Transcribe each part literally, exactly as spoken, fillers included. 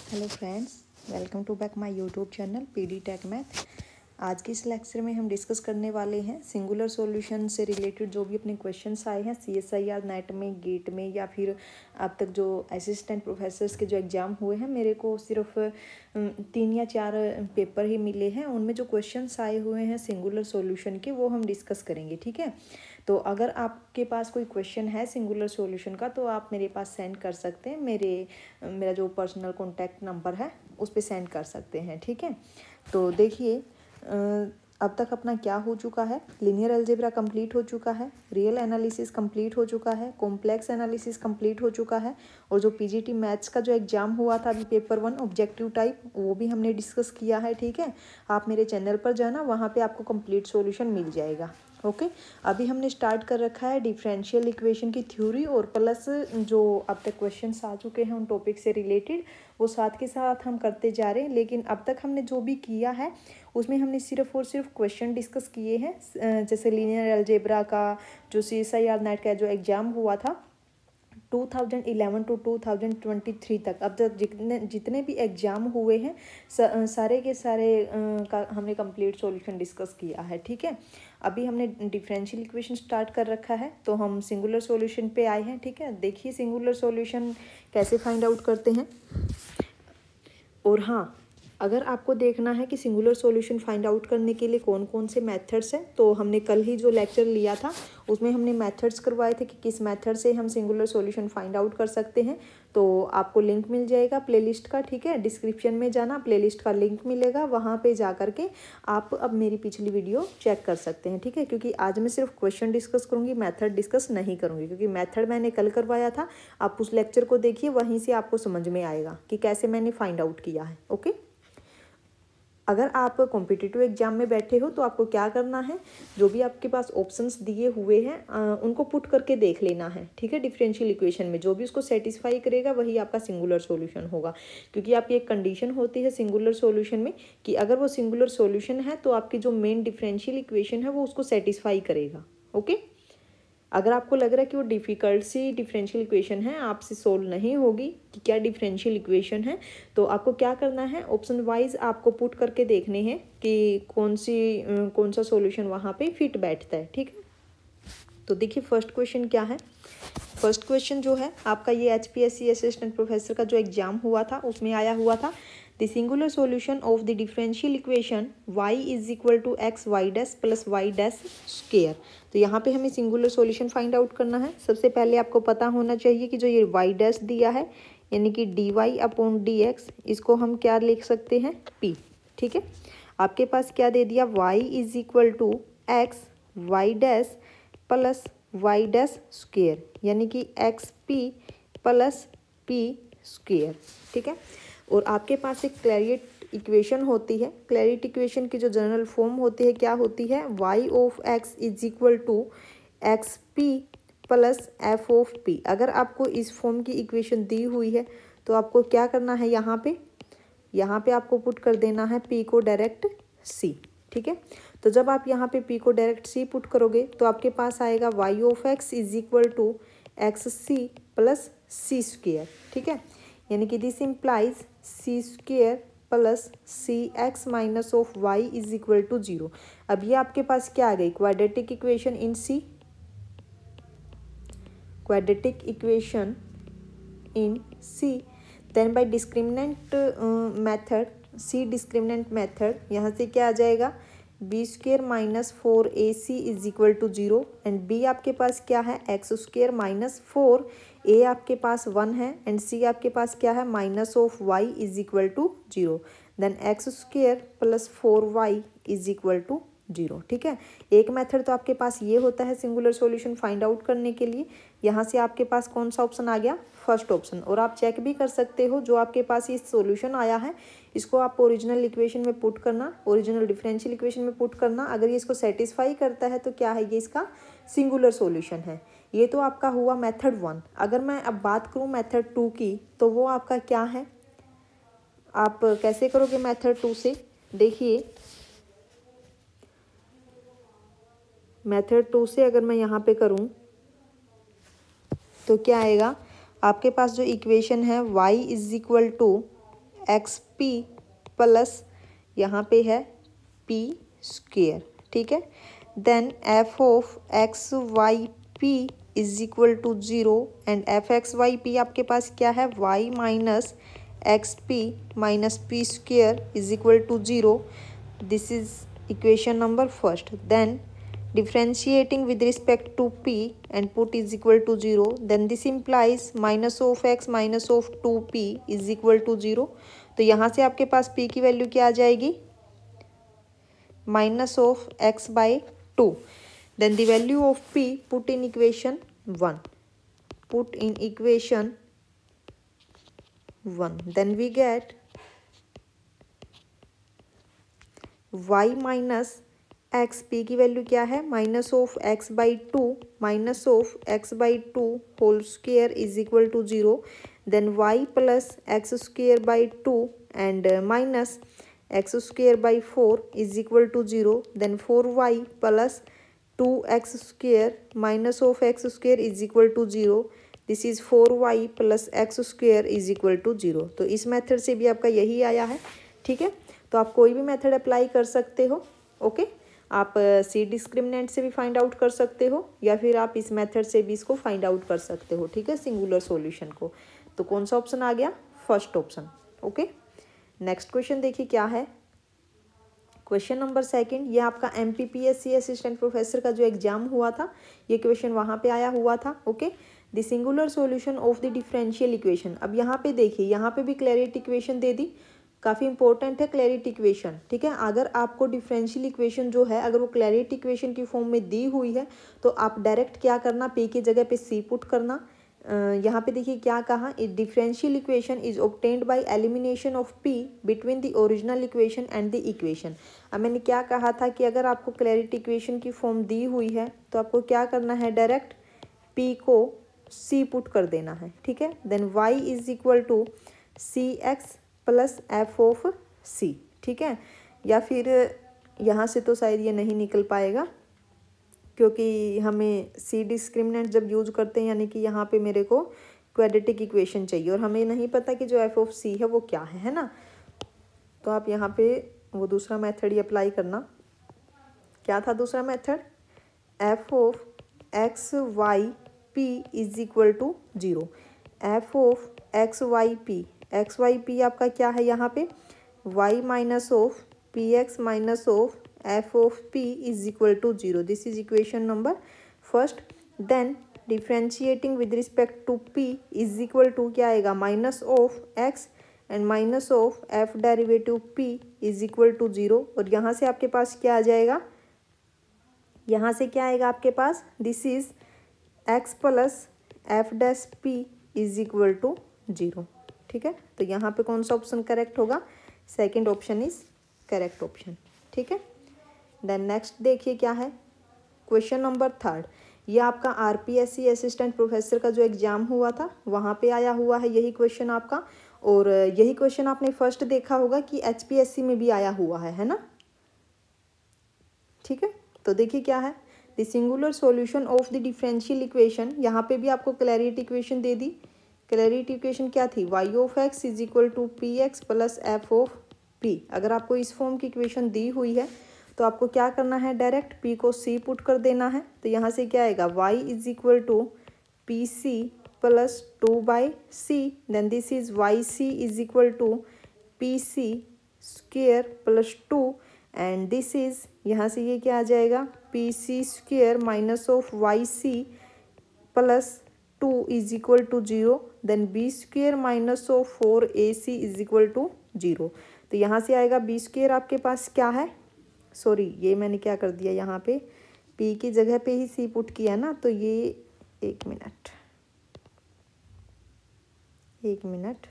Hello friends, welcome to back my YouTube channel PD tech math. आज की इस lecture में हम डिस्कस करने वाले हैं सिंगुलर सॉल्यूशन से रिलेटेड जो भी अपने क्वेश्चंस आए हैं सीएसआईआर नेट में, गेट में या फिर अब तक जो असिस्टेंट प्रोफेसर्स के जो एग्ज़ाम हुए हैं। मेरे को सिर्फ तीन या चार पेपर ही मिले हैं, उनमें जो क्वेश्चंस आए हुए हैं सिंगुलर सॉल्यूशन के वो हम डिस्कस करेंगे। ठीक है, तो अगर आपके पास कोई क्वेश्चन है सिंगुलर सॉल्यूशन का तो आप मेरे पास सेंड कर सकते हैं। मेरे मेरा जो पर्सनल कॉन्टैक्ट नंबर है उस पर सेंड कर सकते हैं। ठीक है, तो देखिए अब तक अपना क्या हो चुका है। लीनियर अलजेब्रा कंप्लीट हो चुका है, रियल एनालिसिस कंप्लीट हो चुका है, कॉम्प्लेक्स एनालिसिस कंप्लीट हो चुका है, और जो पीजीटी मैथ्स का जो एग्जाम हुआ था अभी पेपर वन ऑब्जेक्टिव टाइप वो भी हमने डिस्कस किया है। ठीक है, आप मेरे चैनल पर जाना, वहाँ पे आपको कंप्लीट सॉल्यूशन मिल जाएगा। Okay okay? अभी हमने स्टार्ट कर रखा है डिफरेंशियल इक्वेशन की थ्योरी और प्लस जो अब तक क्वेश्चंस आ चुके हैं उन टॉपिक से रिलेटेड वो साथ के साथ हम करते जा रहे हैं। लेकिन अब तक हमने जो भी किया है उसमें हमने सिर्फ और सिर्फ क्वेश्चन डिस्कस किए हैं। जैसे लीनियर अलजेब्रा का जो सीएसआईआर नेट का जो एग्ज़ाम हुआ था two thousand eleven to two thousand twenty three तक, अब तक जितने जितने भी एग्ज़ाम हुए हैं सारे के सारे का हमने कंप्लीट सॉल्यूशन डिस्कस किया है। ठीक है, अभी हमने डिफरेंशियल इक्वेशन स्टार्ट कर रखा है तो हम सिंगुलर सॉल्यूशन पे आए हैं। ठीक है, देखिए सिंगुलर सॉल्यूशन कैसे फाइंड आउट करते हैं। और हाँ, अगर आपको देखना है कि सिंगुलर सॉल्यूशन फाइंड आउट करने के लिए कौन कौन से मेथड्स हैं, तो हमने कल ही जो लेक्चर लिया था उसमें हमने मेथड्स करवाए थे कि किस मेथड से हम सिंगुलर सॉल्यूशन फाइंड आउट कर सकते हैं। तो आपको लिंक मिल जाएगा प्लेलिस्ट का। ठीक है, डिस्क्रिप्शन में जाना, प्लेलिस्ट का लिंक मिलेगा, वहाँ पे जा करके आप अब मेरी पिछली वीडियो चेक कर सकते हैं। ठीक है, क्योंकि आज मैं सिर्फ क्वेश्चन डिस्कस करूँगी, मैथड डिस्कस नहीं करूँगी, क्योंकि मैथड मैंने कल करवाया था। आप उस लेक्चर को देखिए, वहीं से आपको समझ में आएगा कि कैसे मैंने फाइंड आउट किया है। ओके, अगर आप कॉम्पिटिटिव एग्जाम में बैठे हो तो आपको क्या करना है, जो भी आपके पास ऑप्शंस दिए हुए हैं आ, उनको पुट करके देख लेना है। ठीक है, डिफरेंशियल इक्वेशन में जो भी उसको सेटिस्फाई करेगा वही आपका सिंगुलर सॉल्यूशन होगा। क्योंकि आपकी एक कंडीशन होती है सिंगुलर सॉल्यूशन में कि अगर वो सिंगुलर सॉल्यूशन है तो आपकी जो मेन डिफरेंशियल इक्वेशन है वो उसको सेटिस्फाई करेगा। ओके, अगर आपको लग रहा है कि वो डिफ़िकल्ट सी डिफरेंशियल इक्वेशन है, आपसे सोल्व नहीं होगी कि क्या डिफरेंशियल इक्वेशन है, तो आपको क्या करना है, ऑप्शन वाइज आपको पुट करके देखने हैं कि कौन सी कौन सा सॉल्यूशन वहाँ पे फिट बैठता है। ठीक है, तो देखिए फर्स्ट क्वेश्चन क्या है। फर्स्ट क्वेश्चन जो है आपका ये H P S C assistant professor का जो एग्जाम हुआ था उसमें आया हुआ था, the singular solution of the differential equation y is equal to x y dash plus y dash square. तो यहाँ पे हमें सिंगुलर सॉल्यूशन फाइंड आउट करना है। सबसे पहले आपको पता होना चाहिए कि जो ये y डैश दिया है यानी कि d y upon d x, इसको हम क्या लिख सकते हैं, p। ठीक है, आपके पास क्या दे दिया, y is equal to x y dash plus y dash square यानी कि x p plus p square. ठीक है, और आपके पास एक क्लैरिट इक्वेशन होती है। क्लैरिट इक्वेशन की जो जनरल फॉर्म होती है क्या होती है, y of x is equal to x p plus f of p. अगर आपको इस फॉर्म की इक्वेशन दी हुई है तो आपको क्या करना है, यहाँ पे यहाँ पे आपको पुट कर देना है p को डायरेक्ट c। ठीक है, तो जब आप यहाँ पे p को डायरेक्ट c पुट करोगे तो आपके पास आएगा y of x is equal to x c plus c square. ठीक है, यानी कि this implies c square plus c x minus of y is equal to zero. अब ये आपके पास क्या आ गई, quadratic equation in c, quadratic equation in c. Then by discriminant method, c discriminant method, यहाँ से क्या आ जाएगा, b square minus four a c is equal to zero and B आपके पास क्या है, x square minus four, a आपके पास वन है एंड सी आपके पास क्या है, minus of y is equal to zero. Then x square plus four y is equal to zero. ठीक है, एक मेथड तो आपके पास ये होता है सिंगुलर सॉल्यूशन फाइंड आउट करने के लिए। यहाँ से आपके पास कौन सा ऑप्शन आ गया, फर्स्ट ऑप्शन। और आप चेक भी कर सकते हो जो आपके पास ये सॉल्यूशन आया है इसको आप ओरिजिनल इक्वेशन में पुट करना, ओरिजिनल डिफरेंशियल इक्वेशन में पुट करना। अगर ये इसको सेटिस्फाई करता है तो क्या है, ये इसका सिंगुलर सॉल्यूशन है। ये तो आपका हुआ मेथड वन। अगर मैं अब बात करूँ मेथड टू की तो वो आपका क्या है, आप कैसे करोगे मेथड टू से, देखिए मेथड टू से अगर मैं यहाँ पे करूँ तो क्या आएगा, आपके पास जो इक्वेशन है y is equal to x p plus यहाँ पे है पी स्क्वेयर, ठीक है। Then f of x y p is equal to zero and f x y p आपके पास क्या है, y minus x p minus p square is equal to zero. This is equation number first. Then differentiating with respect to p and put is equal to zero, then this implies minus of x minus of two p is equal to zero। तो यहाँ से आपके पास p की value क्या आ जाएगी, minus of x by two. then the value of p put in equation one, put in equation one, then we get y minus x, p की value क्या है, minus of x by two minus of x by two whole square is equal to zero. Then y plus x square by two and minus x square by four is equal to zero. Then four y plus two x square minus of x square is equal to zero. This is four y plus x square is equal to zero. तो इस method से भी आपका यही आया है, ठीक है। तो आप कोई भी मेथड अप्लाई कर सकते हो, ओके। आप सी डिस्क्रिमिनेंट से भी फाइंड आउट कर सकते हो या फिर आप इस मेथड से भी इसको फाइंड आउट कर सकते हो, ठीक है, सिंगुलर सॉल्यूशन को। तो कौन सा ऑप्शन आ गया, first option, okay. Next question देखिए क्या है, क्वेश्चन नंबर सेकंड। ये आपका M P P S C assistant professor का जो एग्जाम हुआ था, ये क्वेश्चन वहाँ पे आया हुआ था, okay. The singular solution of the differential equation. अब यहाँ पे देखिए, यहाँ पे भी क्लैरिटी इक्वेशन दे दी, काफ़ी इंपॉर्टेंट है क्लैरिटी इक्वेशन, ठीक है। अगर आपको डिफरेंशियल इक्वेशन जो है अगर वो क्लैरिटी इक्वेशन की फॉर्म में दी हुई है तो आप डायरेक्ट क्या करना, पी की जगह पे सी पुट करना। यहाँ पे देखिए क्या कहा, differential equation is obtained by elimination of p between the original equation and the equation. अब मैंने क्या कहा था कि अगर आपको क्लैरिटी इक्वेशन की फॉर्म दी हुई है तो आपको क्या करना है, डायरेक्ट पी को सी पुट कर देना है, ठीक है। Then y is equal to c x plus f of c, ठीक है। या फिर यहाँ से तो शायद ये नहीं निकल पाएगा क्योंकि हमें सी डिस्क्रिमिनेंट जब यूज करते हैं यानी कि यहाँ पे मेरे को क्वाड्रेटिक इक्वेशन चाहिए और हमें नहीं पता कि जो एफ ऑफ सी है वो क्या है है ना। तो आप यहाँ पे वो दूसरा मेथड ही अप्लाई करना। क्या था दूसरा method, f of x y p is equal to zero. F of x y p, x y p आपका क्या है यहाँ पे, y minus of p x minus of f of p is equal to zero. This is equation number first. Then differentiating with respect to p is equal to क्या आएगा, minus of x and minus of f derivative p is equal to zero. और यहाँ से आपके पास क्या आ जाएगा, यहाँ से क्या आएगा आपके पास, this is x plus f dash p is equal to zero, ठीक है। तो यहाँ पे कौन सा ऑप्शन करेक्ट होगा, second option is correct option, ठीक है। देन नेक्स्ट देखिए क्या है, क्वेश्चन नंबर थर्ड। ये आपका R P S C assistant professor का जो एग्जाम हुआ था वहाँ पे आया हुआ है यही क्वेश्चन आपका। और यही क्वेश्चन आपने फर्स्ट देखा होगा कि एच पी एस सी में भी आया हुआ है है ना, ठीक है। तो देखिए क्या है, the singular solution of the differential equation. यहाँ पे भी आपको क्लैरिटी इक्वेशन दे दी। क्लैरिटी इक्वेशन क्या थी, y of x is equal to p x plus f of p. अगर आपको इस फॉर्म की इक्वेशन दी हुई है तो आपको क्या करना है, डायरेक्ट पी को सी पुट कर देना है। तो यहाँ से क्या आएगा, y is equal to p c plus two by c. Then this is y c is equal to p c square plus two and this is, यहाँ से ये क्या आ जाएगा, p c square minus of y c plus two is equal to zero. Then b square minus of four a c is equal to zero. तो यहाँ से आएगा बी स्क्वेयर आपके पास क्या है, सॉरी ये मैंने क्या कर दिया, यहाँ पे पी की जगह पे ही सी पुट किया ना, तो ये एक मिनट एक मिनट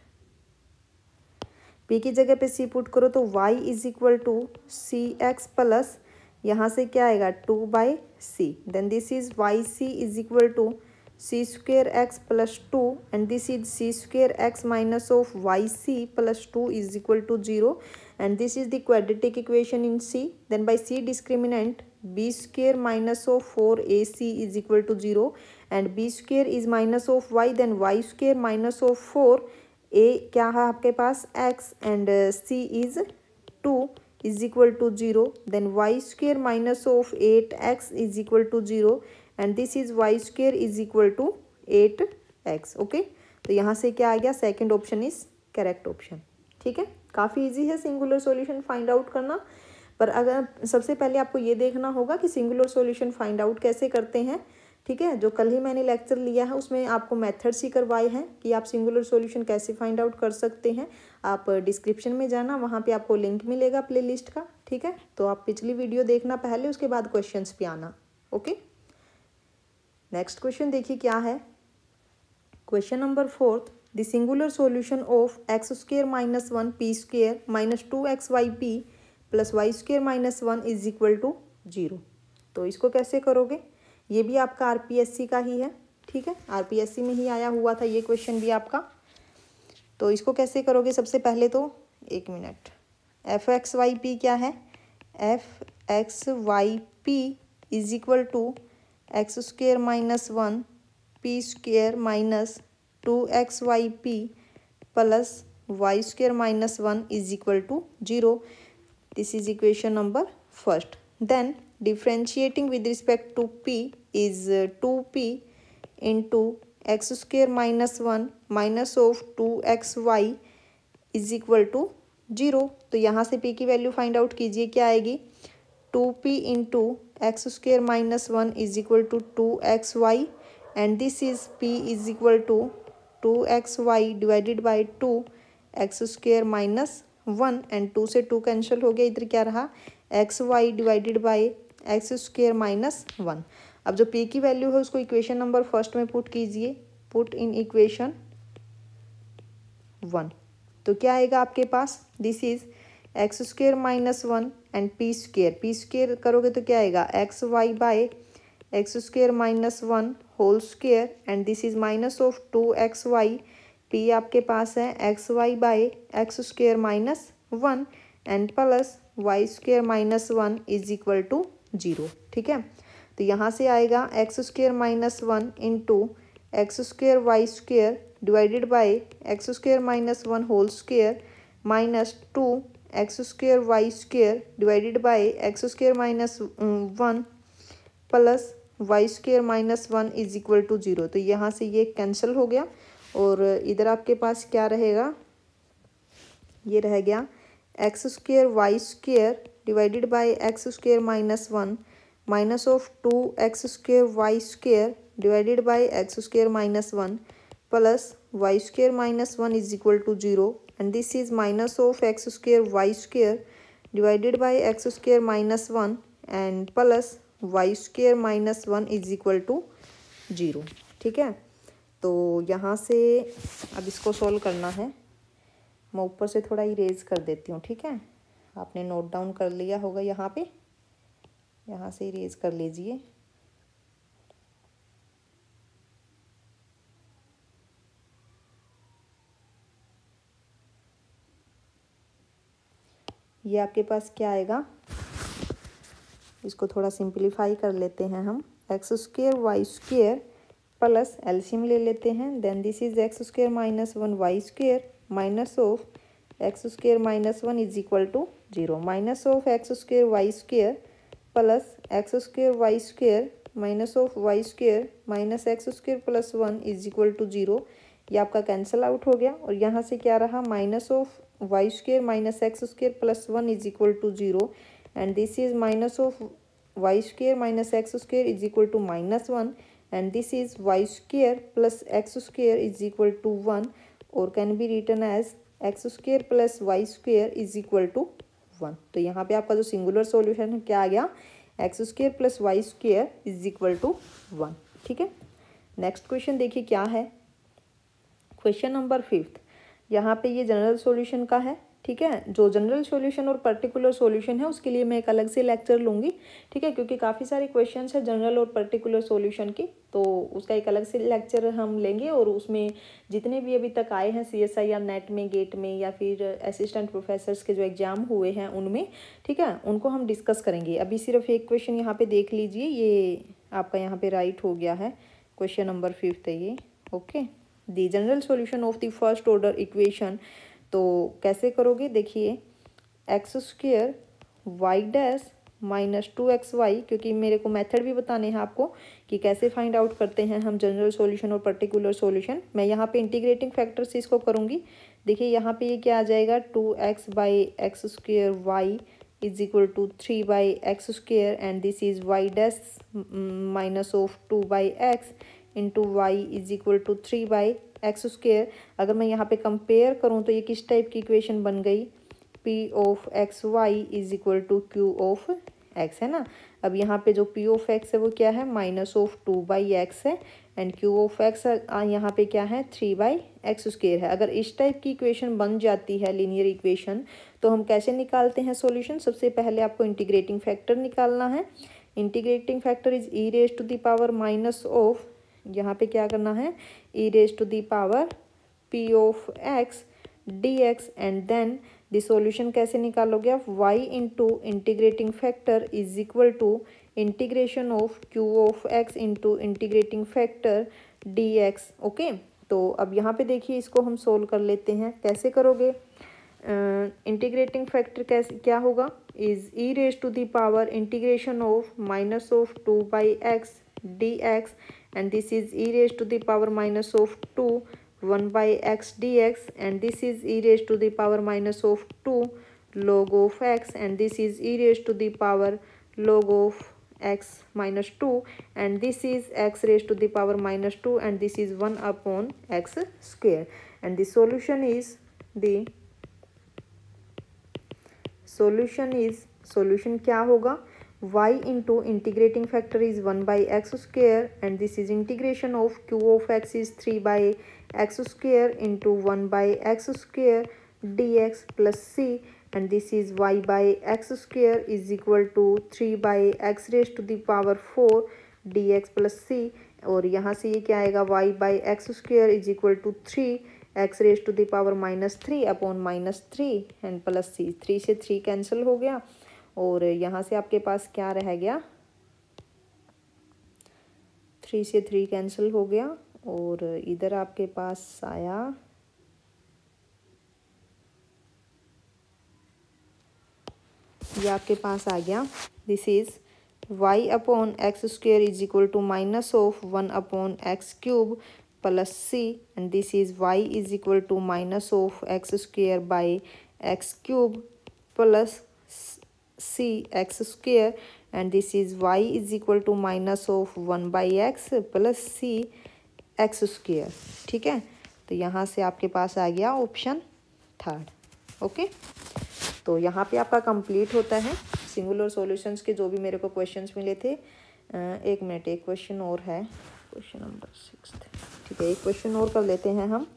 पी की जगह पे सी पुट करो तो y is equal to c x plus यहाँ से क्या आएगा two by c. Then this is y c is equal to c square x plus two and this is c square x minus of y c plus two is equal to zero and this is the quadratic equation in C. Then by C discriminant b square minus of four a c is equal to zero and b square is minus of y, then y square minus of four a क्या है आपके पास x and c is two is equal to zero, then y square minus of eight x is equal to zero and this is y square is equal to eight x. Okay, तो यहाँ से क्या आ गया, second option is correct option. ठीक है, काफ़ी easy है सिंगुलर सॉल्यूशन फाइंड आउट करना, पर अगर सबसे पहले आपको ये देखना होगा कि सिंगुलर सॉल्यूशन फाइंड आउट कैसे करते हैं। ठीक है, जो कल ही मैंने लेक्चर लिया है उसमें आपको मेथड्स ही करवाए हैं कि आप सिंगुलर सॉल्यूशन कैसे फाइंड आउट कर सकते हैं। आप डिस्क्रिप्शन में जाना, वहाँ पे आपको लिंक मिलेगा प्लेलिस्ट का। ठीक है, तो आप पिछली वीडियो देखना पहले, उसके बाद क्वेश्चंस पे आना। ओके, नेक्स्ट क्वेश्चन देखिए क्या है। Question number fourth, the singular solution of x square minus one p square minus two x y p plus y square minus one is equal to zero. तो इसको कैसे करोगे, ये भी आपका आरपीएससी का ही है। ठीक है, आरपीएससी में ही आया हुआ था ये क्वेश्चन भी आपका। तो इसको कैसे करोगे, सबसे पहले तो एक minute, f x y p क्या है, f x y p is equal to x square minus one p square minus two x y p plus y square minus one is equal to zero. This is equation number first. Then differentiating with respect to p is uh, two p into x square minus one minus of two x y is equal to zero. तो यहाँ से p की value find out कीजिए, क्या आएगी, two p into x square minus one is equal to two x y and this is p is equal to two x y divided by two x square minus वन and two से two cancel हो गया, इधर क्या रहा x y divided by x square minus one. अब जो p की वैल्यू है उसको इक्वेशन नंबर फर्स्ट में पुट कीजिए, पुट इन इक्वेशन वन। तो क्या आएगा आपके पास, this is x square minus one and p square, p square करोगे तो क्या आएगा x y by x square minus one whole square and this is minus of two x y. P आपके पास है x y by x square minus one and plus y square minus one is equal to zero. ठीक है, तो यहाँ से आएगा x square minus one into x square y square divided by x square minus one whole square minus two x square y square divided by x square minus one plus y square minus one is equal to zero. तो यहाँ से ये cancel हो गया और इधर आपके पास क्या रहेगा, ये रह गया x square y square divided by x square minus one minus of two x square y square divided by x square minus one plus y square minus one is equal to zero and this is minus of x square y square divided by x square minus one and plus y square minus one is equal to zero. ठीक है, तो यहाँ से अब इसको solve करना है। मैं ऊपर से थोड़ा इरेज कर देती हूँ। ठीक है, आपने नोट डाउन कर लिया होगा यहाँ पे, यहाँ से इरेज कर लीजिए। ये आपके पास क्या आएगा, इसको थोड़ा सिंप्लीफाई कर लेते हैं हम, x square y square plus LCM ले लेते हैं, then this is x square minus one y square minus of x square minus one is equal to zero, minus of x square y square plus x square y square minus of y square minus x square plus one is equal to zero. ये आपका cancel out हो गया और यहाँ से क्या रहा, minus of y square minus x square plus one is equal to zero and this is minus of y square minus x square is equal to minus one and this is y square plus x square is equal to one और can be written as x square plus y square is equal to one. तो यहाँ पे आपका जो singular solution है क्या आ गया, x square plus y square is equal to one. ठीक है, नेक्स्ट क्वेश्चन देखिए क्या है, क्वेश्चन नंबर फिफ्थ। यहाँ पे ये जनरल सॉल्यूशन का है। ठीक है, जो जनरल सॉल्यूशन और पर्टिकुलर सॉल्यूशन है उसके लिए मैं एक अलग से लेक्चर लूँगी। ठीक है, क्योंकि काफ़ी सारे क्वेश्चंस है जनरल और पर्टिकुलर सॉल्यूशन की, तो उसका एक अलग से लेक्चर हम लेंगे और उसमें जितने भी अभी तक आए हैं C S I R NET में, गेट में या फिर असिस्टेंट प्रोफेसर्स के जो एग्ज़ाम हुए हैं उनमें, ठीक है, उनको हम डिस्कस करेंगे। अभी सिर्फ एक क्वेश्चन यहाँ पर देख लीजिए, ये आपका यहाँ पर राइट हो गया है, क्वेश्चन नंबर फिफ्थ है ये। Okay, the general solution of the first order equation. तो कैसे करोगे, देखिए x square y dash minus two x y, क्योंकि मेरे को मेथड भी बताने हैं आपको कि कैसे फाइंड आउट करते हैं हम जनरल सॉल्यूशन और पर्टिकुलर सॉल्यूशन। मैं यहाँ पे इंटीग्रेटिंग फैक्टर से इसको करूँगी। देखिए यहाँ पे ये क्या आ जाएगा, two x by x square y is equal to three by x square and this is y dash minus of two by x into y is equal to three by x square. अगर मैं यहाँ पे compare करूँ तो ये किस type की equation बन गई, p of x y is equal to q of x, है ना। अब यहाँ पे जो पी ऑफ एक्स है वो क्या है, minus of two by x है एंड क्यू ऑफ एक्स यहाँ पे क्या है, थ्री बाई एक्स स्क्वेयर है। अगर इस टाइप की इक्वेशन बन जाती है लीनियर इक्वेशन, तो हम कैसे निकालते हैं सॉल्यूशन। सबसे पहले आपको इंटीग्रेटिंग फैक्टर निकालना है। Integrating factor is e raise to the power minus of, यहाँ पे क्या करना है, e raise to the power p of x d x and then the solution कैसे निकालोगे आप, y into integrating factor is equal to integration of q ऑफ x into integrating factor dx। Okay, तो अब यहाँ पे देखिए इसको हम सोल्व कर लेते हैं। कैसे करोगे, इंटीग्रेटिंग uh, फैक्टर कैसे क्या होगा, is e raise to the power integration of minus of two by x d x and this is e raise to the power minus of two one by x dx and this is e raised to the power minus of two log of x and this is e raised to the power log of x minus two and this is x raised to the power minus two and this is one upon x square and the solution is the solution is solution क्या होगा, y into integrating factor is one by x square and this is integration of q of x is three by x square into one by x square dx plus c and this is y by x square is equal to three by x raised to the power four dx plus c और यहाँ से ये क्या आएगा, y by x square is equal to three x raised to the power minus three upon minus three and plus c, three से three cancel हो गया और यहाँ से आपके पास क्या रह गया, थ्री से थ्री कैंसिल हो गया और इधर आपके पास आया ये आपके पास आ गया, this is y upon x square is equal to minus of one upon x cube plus c and this is y is equal to minus of x square by x cube plus c x square and this is y is equal to minus of one by x plus c x square. ठीक है, तो यहाँ से आपके पास आ गया option third. Okay, तो यहाँ पे आपका कंप्लीट होता है सिंगुलर सॉल्यूशंस के जो भी मेरे को क्वेश्चंस मिले थे। एक मिनट, एक क्वेश्चन और है, क्वेश्चन नंबर सिक्स। ठीक है, एक क्वेश्चन और कर लेते हैं हम।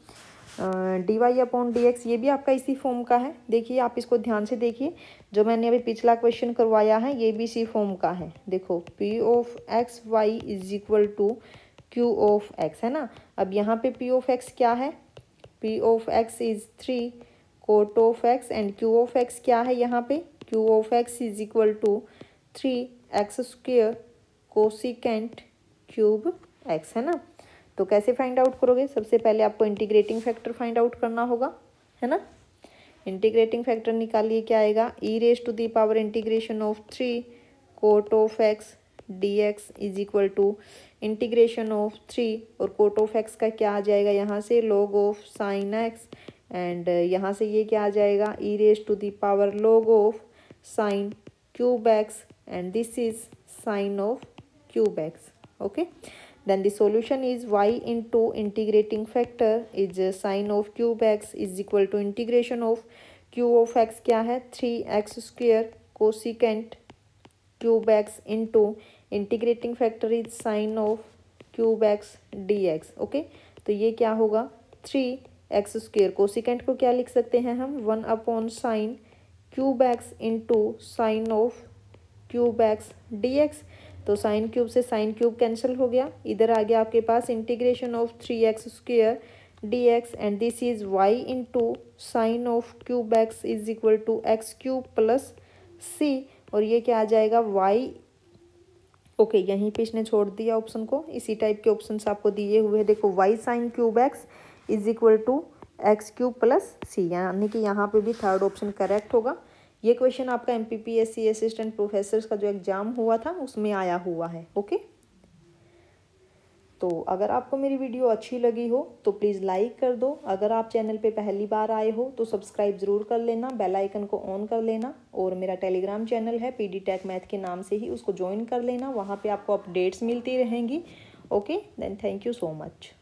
D y upon d x, ये भी आपका इसी फॉर्म का है। देखिए आप इसको ध्यान से देखिए, जो मैंने अभी पिछला क्वेश्चन करवाया है ये भी इसी फॉर्म का है। देखो p of x y is equal to q of x, है ना। अब यहाँ पे पी ऑफ एक्स क्या है, p of x is three cot of x and q of x क्या है, यहाँ पे q of x is equal to three x square cosecant cube x, है ना। तो कैसे फाइंड आउट करोगे, सबसे पहले आपको इंटीग्रेटिंग फैक्टर फाइंड आउट करना होगा, है ना। इंटीग्रेटिंग फैक्टर निकालिए, क्या आएगा, e raise to the power integration of three cot of x d x is equal to integration of three और कोट ऑफ एक्स का क्या आ जाएगा, यहाँ से log of sine x and यहाँ से ये क्या आ जाएगा, e raise to the power log of sine cube x and this is sine of cube x. Okay, then the solution is y into integrating factor is sin of cube x is equal to integration of q of x क्या है, three x square cosecant cube x into integrating factor is sine of cube x d x. Okay, तो ये क्या होगा, three x square cosecant को क्या लिख सकते हैं हम, one upon sine cube x into sine of cube x d x. तो साइन क्यूब से साइन क्यूब कैंसिल हो गया, इधर आ गया आपके पास integration of three x square d x and this is y into sine of cube x is equal to x cube plus c और ये क्या आ जाएगा वाई। ओके, यहीं पे इसने छोड़ दिया ऑप्शन को, इसी टाइप के ऑप्शंस आपको दिए हुए हैं। देखो y sine cube x is equal to x cube plus c, यानी कि यहाँ पे भी थर्ड ऑप्शन करेक्ट होगा। ये क्वेश्चन आपका M P P S C assistant professor का जो एग्ज़ाम हुआ था उसमें आया हुआ है। ओके, तो अगर आपको मेरी वीडियो अच्छी लगी हो तो प्लीज़ लाइक कर दो। अगर आप चैनल पे पहली बार आए हो तो सब्सक्राइब ज़रूर कर लेना, बेल आइकन को ऑन कर लेना, और मेरा टेलीग्राम चैनल है पी डी टेक मैथ के नाम से ही, उसको ज्वाइन कर लेना। वहाँ पे आपको अपडेट्स मिलती रहेंगी। Okay, then thank you so much.